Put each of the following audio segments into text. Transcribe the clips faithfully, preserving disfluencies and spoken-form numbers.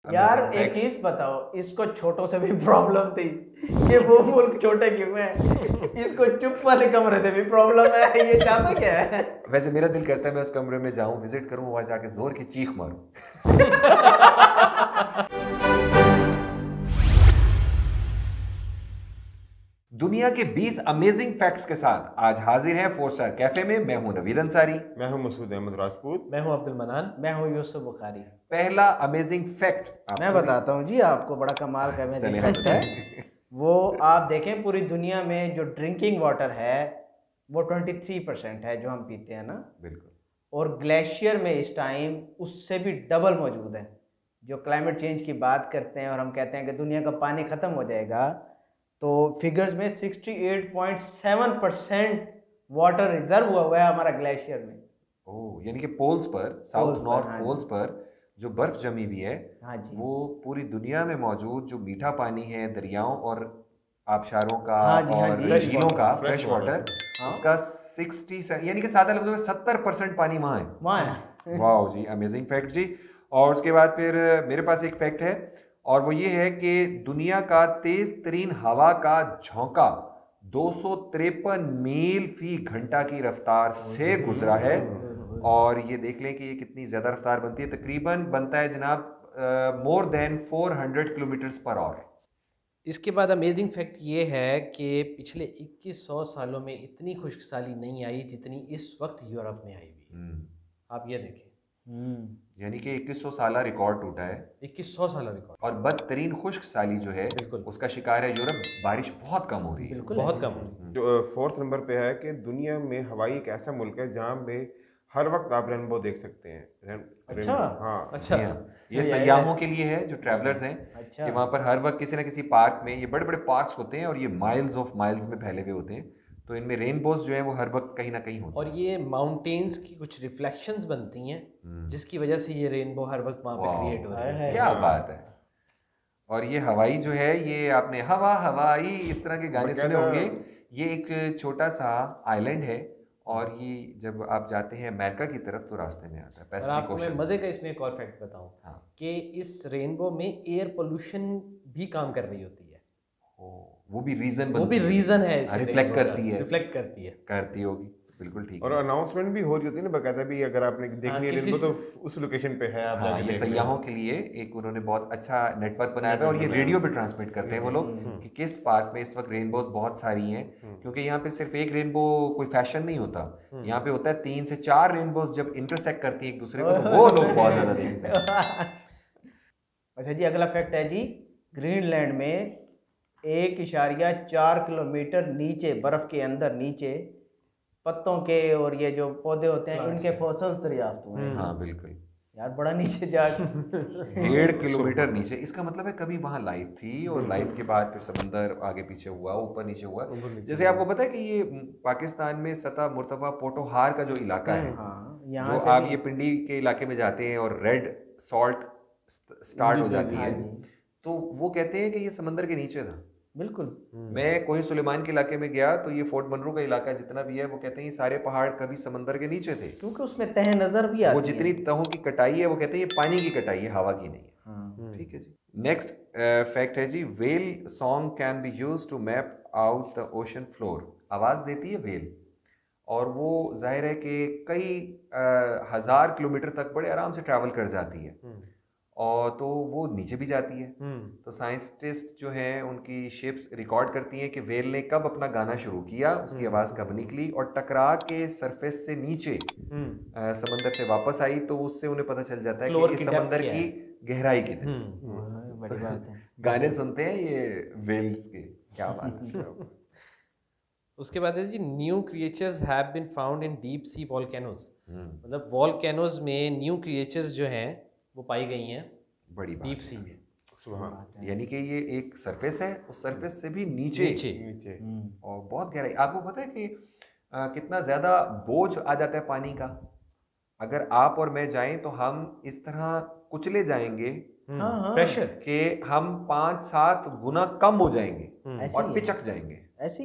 यार एक चीज बताओ, इसको छोटों से भी प्रॉब्लम थी कि वो मुल्क छोटे क्यों है, इसको चुप वाले कमरे से भी प्रॉब्लम है, ये चाहता क्या है? वैसे मेरा दिल करता है मैं उस कमरे में जाऊं, विजिट करूं, वहां जाके जोर की चीख मारूं। दुनिया के बीस अमेजिंग फैक्ट्स के साथ आज हाजिर है फोर स्टार कैफे में। मैं हूं नवीद अंसारी, मैं हूं मसूद अहमद राजपूत, मैं हूं अब्दुल मनान, मैं हूं यूसुफ बुखारी। पहला अमेजिंग फैक्ट मैं बताता हूं जी आपको, बड़ा कमाल का अमेजिंग फैक्ट है वो। आप देखें पूरी दुनिया में जो ड्रिंकिंग वाटर है वो तेईस परसेंट है जो हम पीते हैं ना। बिल्कुल। और ग्लेशियर में इस टाइम उससे भी डबल मौजूद है। जो क्लाइमेट चेंज की बात करते हैं और हम कहते हैं कि दुनिया का पानी ख़त्म हो जाएगा, तो फिगर्स में अड़सठ पॉइंट सात परसेंट वाटर रिजर्व हुआ हुआ है हमारा ग्लेशियर में। ओह, यानी कि पोल्स पर, साउथ नॉर्थ हाँ पोल्स पर जो बर्फ जमी हुई है, हाँ जी, वो पूरी दुनिया में मौजूद जो मीठा पानी है दरियाओं और आबशारों का, हाँ जी, हाँ और जी, झीलों का, फ्रेश फ्रेश वाटर, हाँ। उसका साठ यानी कि सादा लफ्जों में सत्तर परसेंट पानी वहाँ है। वहाँ है। वाह जी, अमेजिंग फैक्ट जी। और उसके बाद फिर मेरे पास एक फैक्ट है, और वो ये है कि दुनिया का तेज तरीन हवा का झोंका दो सौ तिरपन मील फी घंटा की रफ्तार से गुजरा है। और ये देख लें कि ये कितनी ज़्यादा रफ्तार बनती है, तकरीबन बनता है जनाब मोर देन चार सौ किलोमीटर्स पर आवर। इसके बाद अमेजिंग फैक्ट ये है कि पिछले इक्कीस सौ सालों में इतनी खुशकसाली नहीं आई जितनी इस वक्त यूरोप में आई हुई है। आप ये देखें, यानी कि इक्कीस सौ साल रिकॉर्ड टूटा है, इक्कीस सौ साल रिकॉर्ड, और बदतरीन खुश्क साली जो है बिल्कुल उसका शिकार है यूरोप। बारिश बहुत कम हो रही है, बिल्कुल बहुत कम हो रही है। जो फोर्थ नंबर पे है कि दुनिया में हवाई एक ऐसा मुल्क है जहाँ पे हर वक्त आप रेनबो देख सकते हैं। रेन- अच्छा। रेनबो, हाँ अच्छा, ये सयाहों के लिए है जो ट्रैवलर्स हैं, अच्छा। कि वहाँ पर हर वक्त किसी ना किसी पार्क में, ये बड़े बड़े पार्क्स होते हैं और ये माइल्स ऑफ माइल्स में फैले हुए होते हैं, तो इनमें रेनबोज जो है वो हर वक्त कहीं ना कहीं होते और ये माउंटेन्स की कुछ रिफ्लेक्शंस बनती हैं जिसकी वजह से ये रेनबो हर वक्त वहाँ पे क्रिएट हो रही है। हैं। क्या बात है। और ये हवाई जो है, ये आपने हवा हवाई इस तरह के गाने सुने होंगे। ये एक छोटा सा आइलैंड है, और ये जब आप जाते हैं अमेरिका की तरफ तो रास्ते में आता है और पैसिफिक आपको मैं ओशन। मज़े का इसमें एक और फैक्ट बताऊं, हाँ। कि इस रेनबो में एयर पोल्यूशन भी काम कर रही होती है। वो भी रीजन वो भी रीजन है, रिफ्लेक्ट करती है, रिफ्लेक्ट करती है करती होगी, बिल्कुल ठीक और है। अनाउंसमेंट भी हो रही होती है ना बाकायदा भी, अगर आपने देखनी है किसी रेनबो तो उस लोकेशन पे है, आप हाँ, जाके ये देख लें। सयाहों के लिए एक उन्होंने बहुत अच्छा नेटवर्क बनाया हुआ है, और ये रेडियो पे ट्रांसमिट करते हैं वो लोग कि किस पार्क में इस वक्त रेनबोज बहुत सारी हैं, क्योंकि यहाँ पे सिर्फ एक रेनबो कोई फैशन नहीं होता, यहाँ पे होता है तीन से चार रेनबोज जब इंटरसेक्ट करती है एक दूसरे को, तो वो लोग बहुत ज्यादा देखते हैं। अच्छा जी, अगला फैक्ट है जी, ग्रीनलैंड में एक इशारिया चार किलोमीटर नीचे, बर्फ के अंदर नीचे पत्तों के और ये जो पौधे होते हैं इनके फॉसिल्स दरियाफ्त हुए हैं। हाँ बिल्कुल, यार बड़ा नीचे जा डेढ़ किलोमीटर नीचे। इसका मतलब है कभी वहाँ लाइफ थी, और लाइफ के बाद फिर समंदर आगे पीछे हुआ, ऊपर नीचे हुआ। जैसे आपको पता है कि ये पाकिस्तान में सतह मुर्तफा पोटोहार का जो इलाका है, हाँ, जो यहाँ से आप ये पिंडी के इलाके में जाते हैं और रेड सॉल्ट स्टार्ट हो जाती है, तो वो कहते हैं कि ये समंदर के नीचे था। बिल्कुल। मैं कोही सुलेमान के इलाके में गया तो ये फोर्ट मनरू का इलाका जितना भी है, वो कहते हैं ये सारे पहाड़ कभी समंदर के नीचे थे, क्योंकि उसमें तह नजर भी आती वो जितनी तहों की कटाई है वो कहते हैं ये पानी की कटाई है, हवा की नहीं है। हाँ। ठीक है जी। नेक्स्ट फैक्ट है जी, whale song can be use to map out the ocean floor. आवाज देती है वेल, और वो जाहिर है कि कई uh, हजार किलोमीटर तक बड़े आराम से ट्रैवल कर जाती है, और तो वो नीचे भी जाती है। तो साइंटिस्ट जो हैं उनकी शिप्स रिकॉर्ड करती हैं कि वेल ने कब अपना गाना शुरू किया, उसकी आवाज़ कब निकली, और टकरा के सरफेस से नीचे आ, समंदर से वापस आई, तो उससे उन्हें पता चल जाता है कि इस समंदर की गहराई कितनी। बड़ी बात है। गाने सुनते हैं ये वेल्स के, क्या बात है। उसके बाद है जी, new creatures have been found in deep sea volcanoes. मतलब वॉल्केनोज में न्यू क्रिएचर्स जो हैं वो पाई गई हैं बड़ी डीप सी में। सुभान। यानी कि ये एक सरफेस है, उस सरफेस से भी नीचे नीचे नीचे और बहुत गहराई। आपको पता है कि आ, कितना ज़्यादा बोझ आ जाता है पानी का, अगर आप और मैं जाएं तो हम इस तरह कुचले जाएंगे हाँ हाँ, प्रेशर कि हम पाँच सात गुना कम हो जाएंगे ऐसे और ही है। पिचक जाएंगे। ऐसे ही है।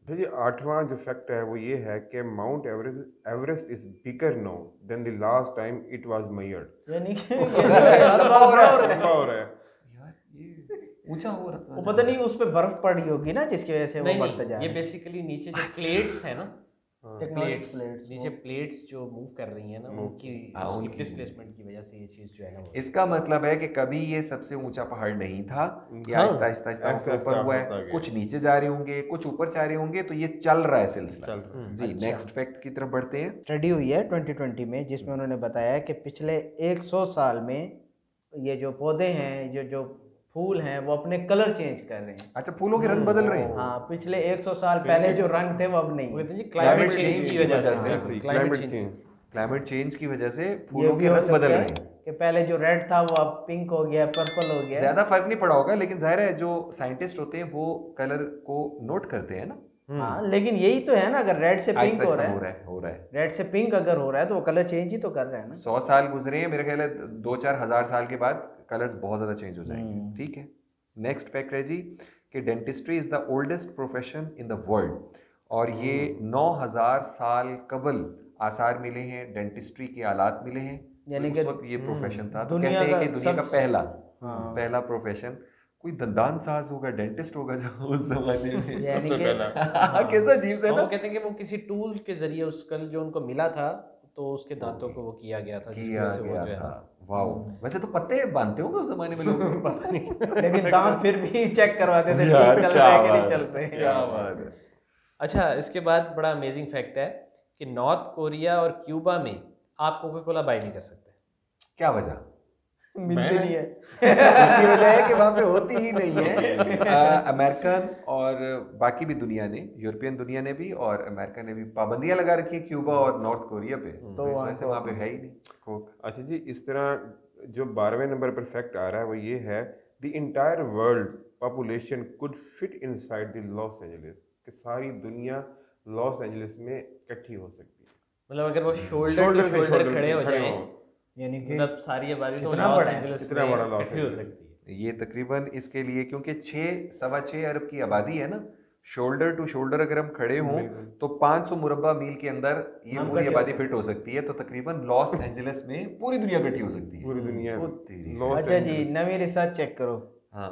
तो ये आठवां जो फैक्ट है वो ये है कि Mount Everest Everest is bigger now than the last time it was measured. यानी कि लंबा हो रहा है, लंबा हो रहा है यार ये ऊंचा हो रहा वो पता नहीं उस पे बर्फ पड़ी होगी ना जिसकी वजह से वो नहीं बढ़ता नहीं जा ये रहा है। बेसिकली नीचे जो प्लेट्स है ना टेक्टोनिक प्लेट्स प्लेट्स नीचे प्लेट्स जो मूव कर रही हैं ना उनकी हाँ, उनकी उनकी डिस्प्लेसमेंट की वजह से ये चीज जो है ना वो इसका मतलब है कि कभी ये सबसे ऊंचा पहाड़ नहीं था, ये हाँ। आहिस्ता आहिस्ता आहिस्ता आहिस्ता ऊपर आहिस्ता हुआ होता है, गया। कुछ नीचे जा रहे होंगे, कुछ ऊपर जा रहे होंगे, तो ये चल रहा है सिलसिला। चल रहा है। जी नेक्स्ट फैक्ट की तरफ बढ़ते हैं। स्टडी हुई है ट्वेंटी ट्वेंटी में जिसमें उन्होंने बताया कि पिछले सौ साल में ये जो पौधे हैं जो जो फूल हैं वो अपने कलर चेंज कर रहे हैं। अच्छा फूलों के रंग बदल रहे हैं। हाँ पिछले सौ साल पहले जो रंग थे वो अब नहीं वो है। कहते हैं जी क्लाइमेट चेंज की वजह से ऐसे climate climate change change climate change की वजह से ये फूलों भी के हो रंग सकता बदल है रहे हैं। कि पहले जो रेड था वो अब पिंक हो गया, पर्पल हो गया। ज्यादा फर्क नहीं पड़ा होगा, लेकिन जाहिर है जो साइंटिस्ट होते हैं वो कलर को नोट करते हैं ना। हाँ लेकिन यही तो है ना, अगर रेड से पिंक आहिस्ता हो आहिस्ता रहा हो है, रहा है हो रहा है रेड से पिंक अगर हो रहा है तो वो कलर चेंज ही तो कर रहा है ना। सौ साल गुजरे हैं, मेरे ख्याल है दो चार हजार साल के बाद कलर्स बहुत ज्यादा चेंज हो जाएंगे। ठीक है, नेक्स्ट फैक्ट है जी कि dentistry is the oldest profession in the world, और ये नौ हजार साल कबल आसार मिले हैं, डेंटिस्ट्री के आलात मिले हैं। यानी तो कि उस वक्त ये प्रोफेशन था, तो दुनिया कहते हैं का कि दुनिया का सब- पहला पहला प्रोफेशन कोई दंदान साज होगा, डेंटिस्ट होगा जो उस जमाने में। यानी कि कैसा अजीब सा और ना। वो कहते हैं कि वो किसी टूल के जरिए उस कल जो उनको मिला था तो उसके दांतों को वो किया गया था जिसकी किया वजह से वो गया जो है था। ना वाओ, वैसे तो पत्ते बांधते होंगे उस जमाने में लोग। पता नहीं लेकिन दांत फिर भी चेक करवाते थे यार, चल क्या रहे हैं कि नहीं बात चल है, रहे हैं। क्या बात है। अच्छा इसके बाद बड़ा अमेजिंग फैक्ट है कि नॉर्थ कोरिया और क्यूबा में आप कोका कोला बाय नहीं कर सकते। क्या वजह? मिलती नहीं है। उसकी वजह है कि वहाँ पे होती ही नहीं है। अमेरिकन और बाकी भी दुनिया ने, यूरोपियन दुनिया ने भी और अमेरिका ने भी पाबंदियां लगा रखी है क्यूबा और नॉर्थ कोरिया पे, तो इस वजह से वहाँ पे है ही नहीं कोक। अच्छा जी, इस तरह जो बारहवें नंबर पर फैक्ट आ रहा है वो ये है the entire world population could fit inside the Los Angeles, कि सारी दुनिया लॉस एंजलिस में इकट्ठी हो सकती है। मतलब अगर वो शोल्डर टू से शोल्डर shoulder खड़े हो खड़े जाएं हो। यानी कि मतलब सारी आबादी तो कितना लॉस बड़ा है, एंजलिस कितना में बड़ा लॉस इकट्ठी हो एंजलिस। सकती है। ये तकरीबन इसके लिए, क्योंकि छः सवा छः अरब की आबादी है ना, शोल्डर टू शोल्डर अगर हम खड़े हों तो पाँच सौ मुरब्बा मील के अंदर ये पूरी आबादी फिट हो सकती है। तो तकरीबन लॉस एंजलिस में पूरी दुनिया इकट्ठी हो सकती है। पूरी दुनिया तेरी। लॉस अच्छा जी, नवी रिसर्च चेक करो हाँ,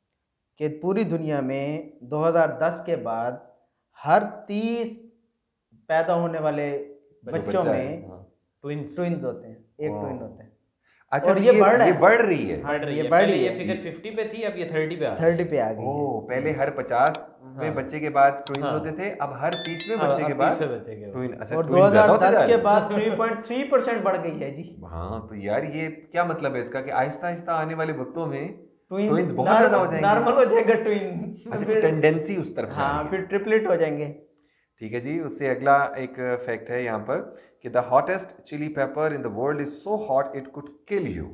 कि पूरी दुनिया में दो हज़ार दस के बाद हर तीस पैदा होने वाले बच्चों बच्चा है, में हाँ। ट्विंस ट्विंस होते हैं, एक ट्विन होते हैं। अच्छा, और तो ये ये बढ़ रहा ये है। बढ़ रही है। हाँ, बढ़ रही ये है। बढ़ पहले रही ये है, फिगर फिफ्टी पे थी, अब ये थर्टी पे आ गई। थर्टी पे आ गई है। ओ, पहले हर पचास में बच्चे के बाद ट्विंस हाँ। होते थे, अब हर तीसवें हाँ, बच्चे के अब बाद तीसरे बच्चे के बाद। ट्विन। अच्छा, और ट्विन ज्यादा होते दो हज़ार दस जा के रहे हैं। बाद तीन पॉइंट तीन परसेंट बढ़ गई है जी। हाँ, तो यार ये क्या मतलब है इसका कि आहिस्ता आहिस्ता आने वाले वक्तों में ट्विन ट्विंस बहुत ज्यादा हो जाएंगे। नॉर्मल हो जाएगा ट्विन। अच्छा, टेंडेंसी उस तरफ हाँ, जाएगी। फिर ट्रिपलेट हो जाएंगे। ठीक है जी, उससे अगला एक फैक्ट है यहाँ पर कि the hottest chilli pepper in the world is so hot it could kill you.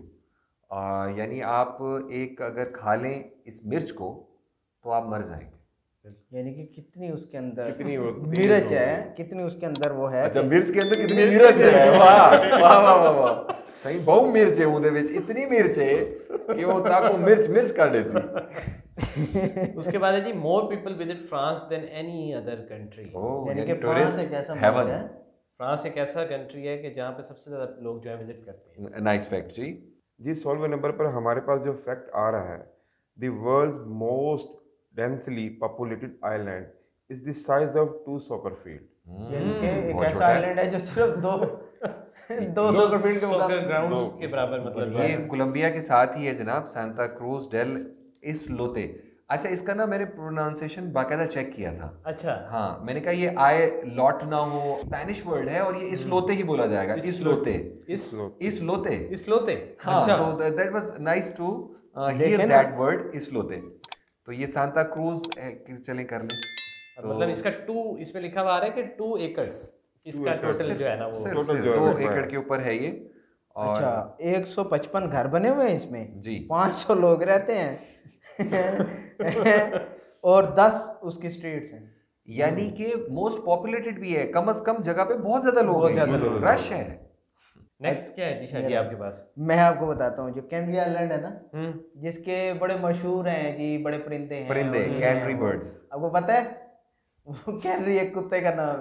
यानी आप एक अगर खा लें इस मिर्च को तो आप मर जाएंगे। यानी कि कितनी उसके अंदर कितनी वो मिर्च है, कितनी उसके अंदर वो है अच्छा, कि- मिर्च के अंदर कितनी मिर्च है। वाह वाह वाह वाह वाह, सही बहु मिर्च है ਉਹਦੇ ਵਿੱਚ, इतनी मिर्च है कि वो ताको मिर्च मिर्च कर दे सी। उसके बाद है जी more people visit France than any other country. Oh, यानी यानी कि फ्रांस एक ऐसा मुल्क हेवन। है। फ्रांस एक ऐसा कंट्री है कि जहाँ पे सबसे ज्यादा लोग जो है विजिट करते हैं। नाइस फैक्ट जी। जी, सोलहवें नंबर पर हमारे पास जो फैक्ट आ रहा है, the world most densely populated island is the size of two soccer field. यानी कि एक बहुत ऐसा छोटा है। आइलैंड है जो सिर्फ दो दो सौ फीट के मुकाबले ग्राउंड्स के बराबर मतलब ये कोलंबिया के साथ ही है जनाब, सांता क्रूज डेल इसलोते। अच्छा, इसका ना मैंने प्रोनाउंसिएशन बाकायदा चेक किया था। अच्छा हाँ, मैंने कहा ये आए लॉट ना हो, स्पेनिश वर्ड है और ये इसलोते ही बोला जाएगा। इसलोते इस इसलोते इसलोते। हाँ, अच्छा तो that was nice to hear देखे ना। दैट वर्ड इसलोते। तो ये सांता क्रूज चलें कर लें। मतलब इसका टू इसमें लिखा हुआ आ रहा है कि टू एकर्स इसका टोटल जो है ना वो सिर्फ total सिर्फ जो है दो वो है। एकड़ के ऊपर है ये। और अच्छा, एक सौ पचपन घर बने हुए हैं इसमें जी। पाँच सौ लोग रहते हैं और दस उसकी स्ट्रीट्स हैं। यानी कि मोस्ट पॉपुलेटेड भी है, कम से कम जगह पे बहुत ज्यादा लोग बहुत हैं, ज्यादा लोग रश है। नेक्स्ट क्या है जी शादी आपके पास? मैं आपको बताता हूँ, जो कैनरी आइलैंड है ना, हम्म जिसके बड़े मशहूर हैं जी, बड़े परिंदे हैं परिंदे, और ये कैनरी हैं। बर्ड्स। आपको पता है वो कैनरी एक कुत्ते का नाम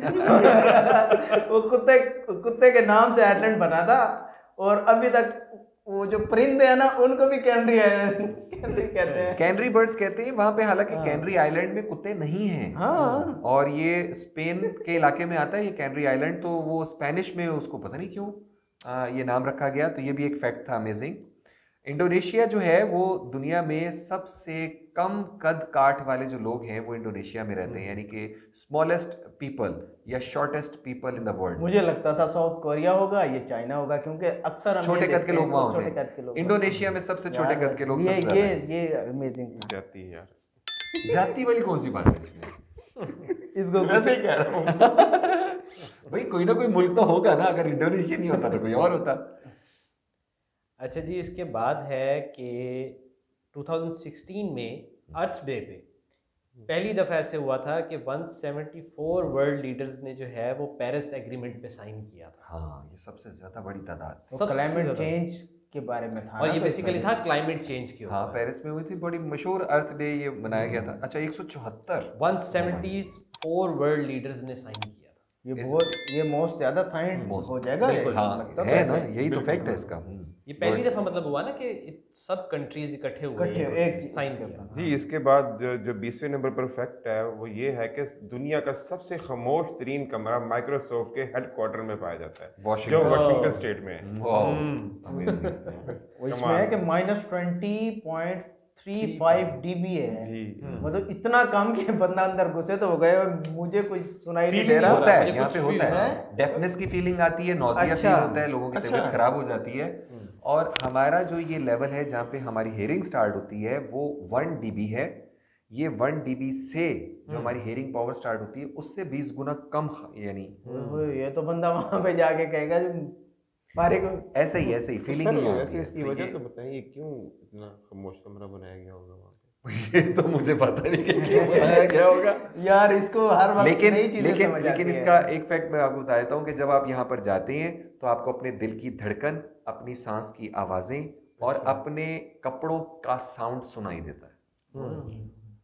है। वो कुत्ते कुत्ते के नाम से आइलैंड बना था, और अभी तक वो जो परिंदे हैं ना उनको भी कैनरी है कैनरी कहते हैं। कैनरी बर्ड्स कहते हैं वहां पे, हालांकि कैनरी आइलैंड में कुत्ते नहीं हैं। हाँ, और ये स्पेन के इलाके में आता है ये कैनरी आइलैंड, तो वो स्पेनिश में उसको पता नहीं क्यों आ, ये नाम रखा गया। तो ये भी एक फैक्ट था अमेजिंग। इंडोनेशिया जो है वो दुनिया में सबसे कम कद काठ वाले जो लोग हैं वो इंडोनेशिया में रहते हैं, यानी कि स्मॉलेस्ट पीपल या shortest people in the world. मुझे लगता था साउथ कोरिया होगा, ये चाइना होगा, क्योंकि अक्सर हम छोटे ये कद के देखते लोग हैं, वहाँ छोटे होते कद के लोग हैं। इंडोनेशिया में सबसे छोटे यार, कद के लोग ये सबसे ये ज्यादा हैं। ये अमेजिंग था। जाती है यार, जाति वाली कौन सी बात है इसमें? इसको वैसे ही कह रहा हूँ। भाई कोई ना कोई मुल्क तो होगा ना, अगर इंडोनेशिया नहीं होता तो कोई और होता। अच्छा जी, इसके बाद है कि दो हज़ार सोलह में अर्थ डे पे पहली दफ़ा ऐसे हुआ था कि एक सौ चौहत्तर वर्ल्ड लीडर्स ने जो है वो पेरिस एग्रीमेंट पे साइन किया था। हाँ, ये सबसे ज्यादा बड़ी तादाद। वो सबसे क्लाइमेट ज्यादा। चेंज के बारे में था और ना, ये तो बेसिकली इस था वजह क्लाइमेट चेंज के हाँ, ऊपर। पेरिस में हुई थी, बड़ी मशहूर अर्थ डे ये मनाया गया था। अच्छा, एक सौ चौहत्तर एक सौ चौहत्तर वर्ल्ड लीडर्स ने साइन किया था। से ये बहुत ये मोस्ट ज्यादा साइन हो जाएगा, ये हाँ लगता तो है ऐसा ना, ही। यही तो फैक्ट है इसका। ये पहली दफ़ा मतलब हुआ ना कि इत- सब कंट्रीज इकट्ठे हुए इकट्ठे एक साइन इसके किया। जी, इसके बाद जो जो बीसवें नंबर पर फैक्ट है वो ये है कि दुनिया का सबसे खामोश तरीन कमरा माइक्रोसॉफ्ट के हेडक्वार्टर में पाया जाता है, जो वाशिंगटन। वाशिंगटन स्टेट में है। Wow, amazing. वो इसमें है कि minus twenty point three five dB है। जी, मतलब इतना कम कि बंदा अंदर घुसे तो हो गए, मुझे कुछ सुनाई नहीं दे रहा। होता है मुझे यहाँ कुछ पे, feel होता है है। डेफनेस की फीलिंग आती है, नौजिया अच्छा। फील होता है, लोगों की तबीयत खराब हो जाती है। और हमारा जो ये लेवल है जहाँ पे हमारी हेयरिंग स्टार्ट होती है वो वन डीबी है। ये वन डीबी से जो हमारी हेयरिंग पावर स्टार्ट होती है उससे बीस गुना कम, यानी ओए, ये तो बंदा वहां पे जाके कहेगा जो बारे को ऐसे ही ऐसे ही फीलिंग सर, ही वैसे आती है। इसकी तो वजह ये- तो बताइए क्यों इतना खामोश कमरा बनाया गया होगा वहाँ पे? ये तो मुझे पता नहीं कि क्यों बनाया गया होगा। यार, इसको हर वक्त लेकिन नई चीजें लेकिन समझ लेकिन आती है। इसका एक फैक्ट मैं आपको बता देता हूँ कि जब आप यहाँ पर जाते हैं तो आपको अपने दिल की धड़कन, अपनी सांस की आवाजें और अपने कपड़ों का साउंड सुनाई देता है।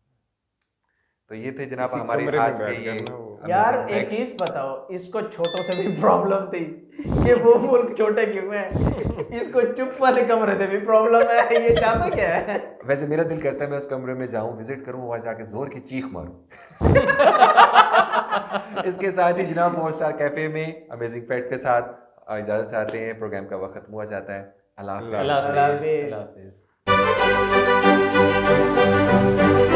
तो ये थे जनाब इसी हमारे कमरे में आज के बैठ ये कर ना वो- यार, amazing एक facts। चीज बताओ, इसको छोटों से भी प्रॉब्लम थी कि वो मुल्क छोटे क्यों है, इसको चुप वाले कमरे से भी प्रॉब्लम है। ये चाहता क्या है? वैसे मेरा दिल करता है मैं उस कमरे में जाऊं, विजिट करूं, वहां जाके जोर की चीख मारूं। इसके साथ ही जनाब फोर स्टार कैफे में अमेजिंग फैक्ट के साथ इजाजत चाहते हैं। प्रोग्राम का वक्त हुआ जाता है। अल्लाह हाफ़िज़। अल्लाह अल्लाह हाफिज़। हाफिज़। अल्लाह हाफिज़।